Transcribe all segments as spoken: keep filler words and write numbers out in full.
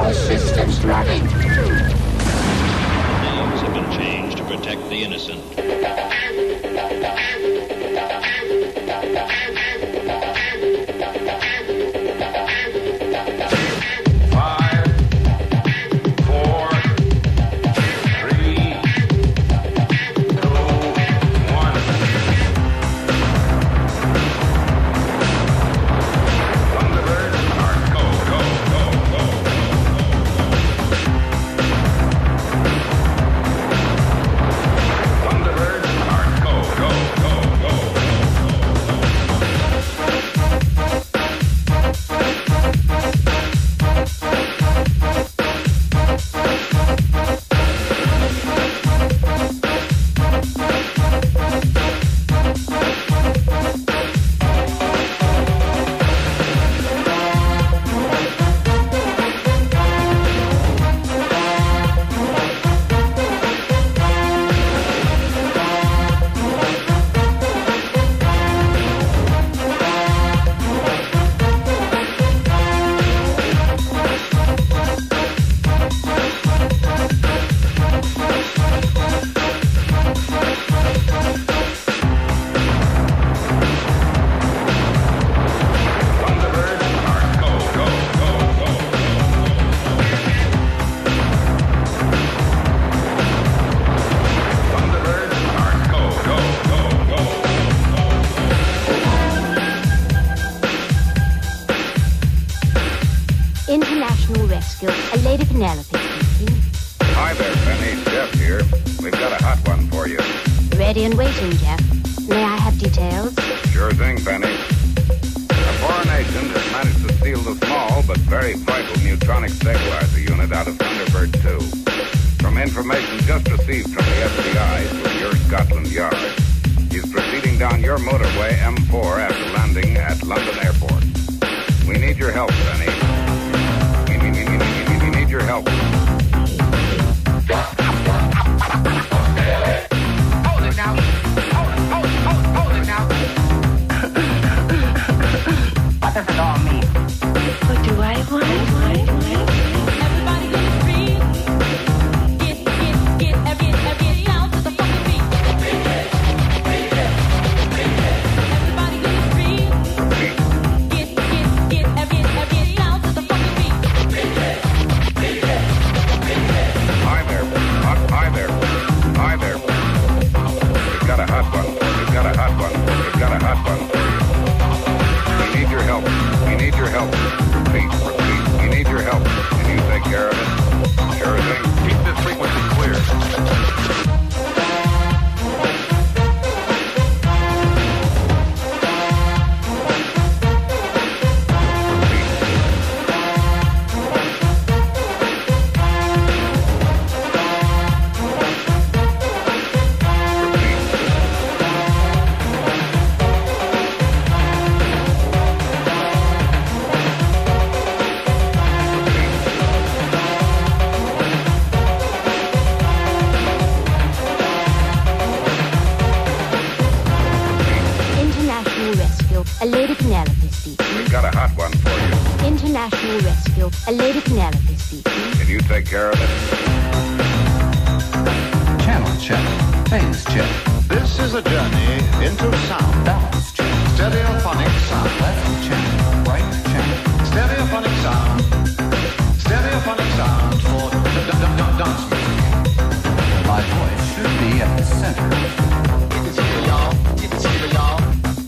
All systems running. Names have been changed to protect the innocent. International Rescue, a Lady Penelope speaking. Hi there, Penny. Jeff here. We've got a hot one for you. Ready and waiting, Jeff. May I have details? Sure thing, Penny. A foreign agent has managed to steal the small but very vital neutronic stabilizer unit out of Thunderbird two. From information just received from the F B I through your Scotland Yard, he's proceeding down your motorway M four after landing at London Airport. We need your help, Penny. We need, we need, we need, we need your help. Hold it now. Hold it, hold it, hold it, hold it now. What does it all mean? What do I want? Everybody go free. Get, get, get, get, get, get down to the fucking beat. Everybody go free. Get, get, get, get, get down to the fucking beat. Hi there. Hi, hi there. Hi there. We've got a hot one. We've got a hot one. We've got a hot one for you. We need your help. We need your help. Repeat, repeat. We need your help. Can you take care of it? Sure thing. Keep this frequency clear. International Rescue, a Lady Penelope speaking. We've got a hot one for you. International Rescue, a Lady Penelope speaking. Can you take care of it? Channel check. Phase check. This is a journey into sound. Balance check. Stereophonic sound. Left check. Right check. Stereophonic sound. Stereophonic sound for d- d- d- dance music. My voice should be at the center. You can see it, y'all. You can see it, y'all.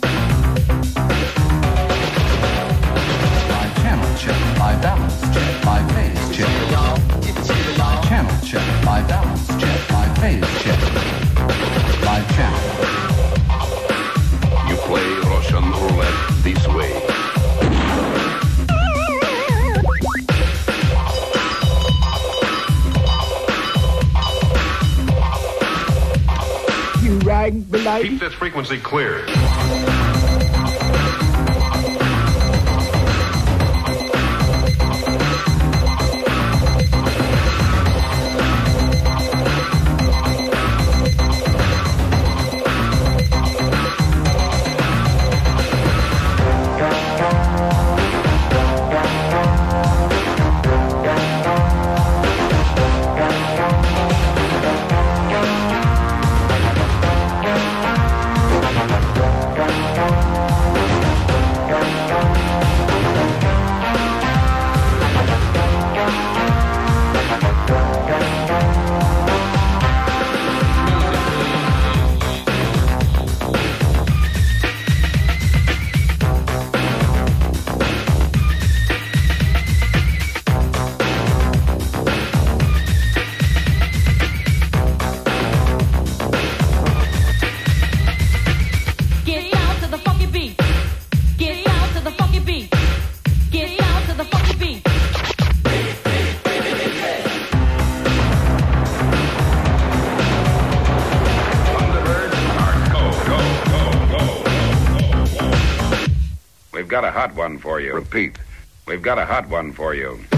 My channel check. My balance check. My phase check. Y'all. You can see it, My y'all. channel check. My balance check. My phase check. My channel. You play Russian roulette this way. You rang the light. Keep this frequency clear. got a hot one for you. Repeat. We've got a hot one for you.